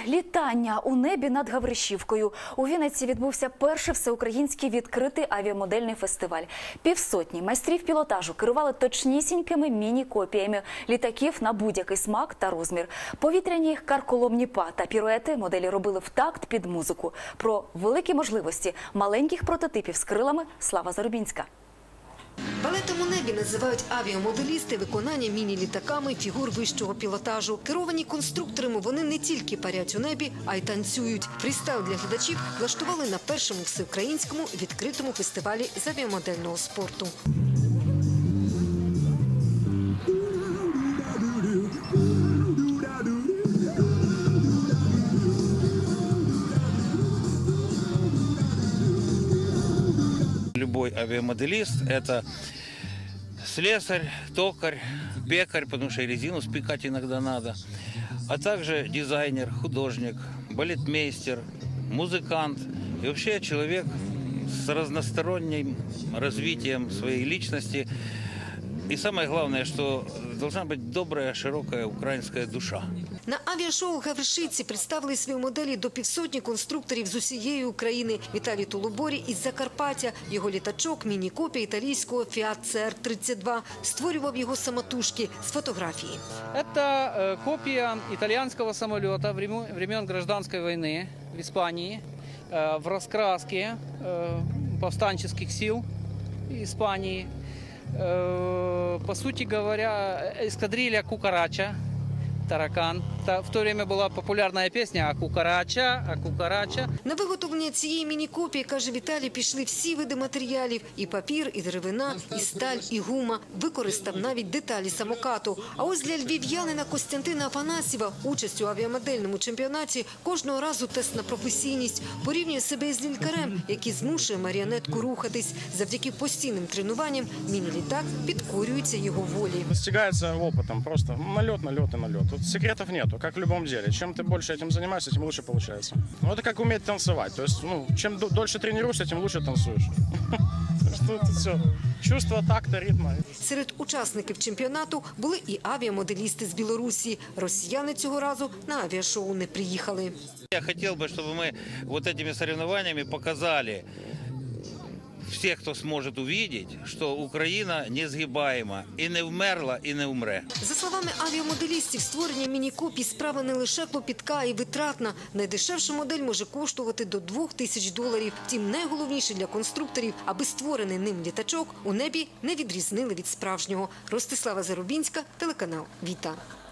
Літання у небі над Гаврищівкою. У Вінниці відбувся перший всеукраїнський відкритий авіамодельний фестиваль. Півсотні майстрів пілотажу керували точнісінькими міні-копіями літаків на будь-який смак та розмір. Повітряні карколомні па та піруети моделі робили в такт під музику. Про великі можливості маленьких прототипів з крилами Слава Зарубінська. Балетом у небі називають авіамоделісти виконання міні-літаками фігур вищого пілотажу. Керовані конструкторами, вони не тільки парять у небі, а й танцюють. Фрістайл для глядачів влаштували на першому всеукраїнському відкритому фестивалі з авіамодельного спорту. Любой авиамоделист – это слесарь, токарь, пекарь, потому что и резину спекать иногда надо, а также дизайнер, художник, балетмейстер, музыкант и вообще человек с разносторонним развитием своей личности. И самое главное, что должна быть добрая, широкая украинская душа. На авіашоу Гаврищівці представили свої моделі до півсотні конструкторів з усієї України. Віталій Толуборі із Закарпаття. Його літачок – міні-копія італійського Fiat CR-32. Створював його самотужки з фотографії. Это копия итальянского самолета времен гражданской войны в Испании в раскраске повстанческих сил Испании. По сути говоря, эскадрилья «Кукарача», «Таракан». В то время была популярная песня «А кукарача, а кукарача». На виготовлення цієї міні-копії, каже Віталій, пішли всі види матеріалів – і папір, і деревина, і сталь, і гума. Використав навіть деталі самокату. А ось для львів'янина Костянтина Афанасьєва участь у авіамодельному чемпіонаті кожного разу тест на професійність. Порівнює себе із лількарем, який змушує маріонетку рухатись. Завдяки постійним тренуванням міні-літак підкорюється його волі. Достигается опытом, просто налет, налет и налет. Тут секретов нету, как в любом деле. Чем ты больше этим занимаешься, тем лучше получается. Ну, это как уметь танцевать. То есть, чем дольше тренируешься, тем лучше танцуешь. Тут все. Чувство такта, ритма. Серед учасників чемпіонату були і авіамоделісти з Білорусі. Росіяни цього разу на авіашоу не приїхали. Я хотел бы, чтобы мы вот этими соревнованиями показали всех, кто сможет увидеть, что Украина несгибаема и не вмерла, и не умре. За словами авіамоделістів, створення міні-копій справа не лише клопітка, а й витратна. Найдешевша модель може коштувати до $2000. Втім, найголовніше для конструкторів, аби створений ним літачок у небі не відрізнили від справжнього. Ростислава Зарубінська, телеканал «Віта».